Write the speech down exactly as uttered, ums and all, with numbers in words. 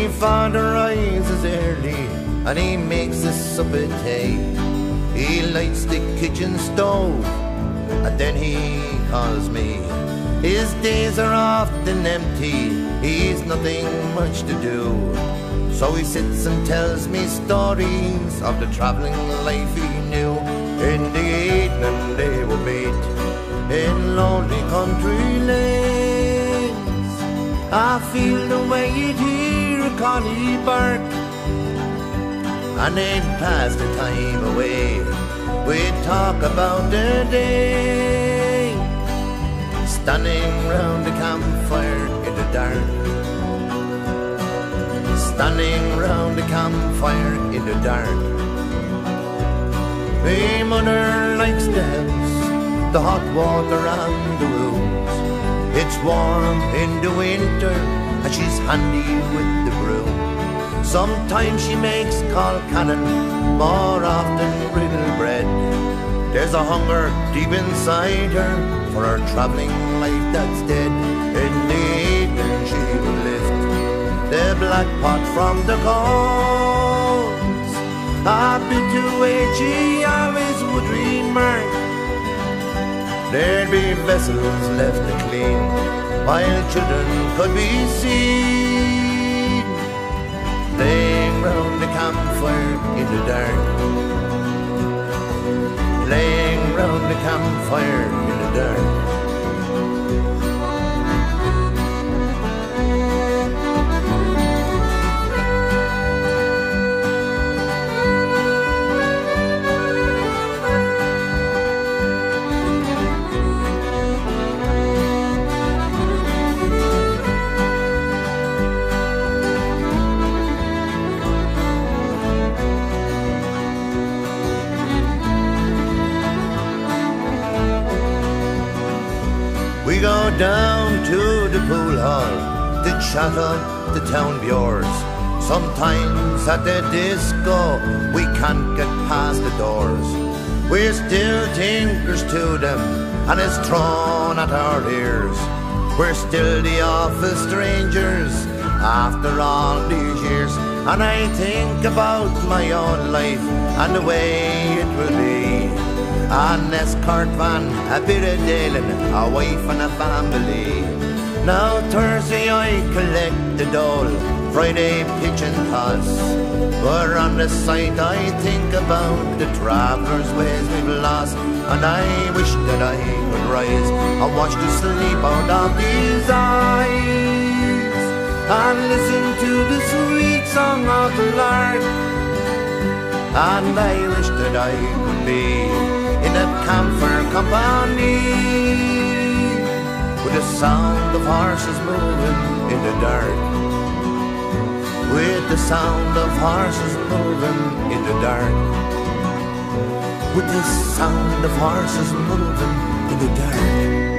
father rises early and he makes a sup of tea. He lights the kitchen stove and then he calls me. His days are often empty, he's nothing much to do. So he sits and tells me stories of the travelling life he knew. In the evening they would meet in lonely country lanes. I feel the way you'd hear a collie bark, and they'd pass the time away. We'd talk about the day, standing round the campfire in the dark. Standing round the campfire in the dark. My mother likes the house, the hot water and the rooms. It's warm in the winter and she's handy with the broom. Sometimes she makes call cannon, more often griddle bread. There's a hunger deep inside her for her travelling life that's dead. In the evening she will lift the black pot from the coals. A bit to wait she always would remark. There'd be vessels left to clean while children could be seen playing round the campfire in the dark. Playing round the campfire in the dark. We go down to the pool hall to chat up the town bures. Sometimes at the disco we can't get past the doors. We're still tinkers to them and it's thrown at our ears. We're still the office strangers after all these years. And I think about my own life and the way it will be. An escort van, a bit of dealing, a wife and a family. Now Thursday I collect the dole, Friday pitch and toss. But on the side I think about the travellers' ways we've lost. And I wish that I could rise and wash the sleep out of these eyes, and listen to the sweet song of the lark. And I wish that I could be in a campfire company, with the sound of horses moving in the dark. With the sound of horses moving in the dark. With the sound of horses moving in the dark.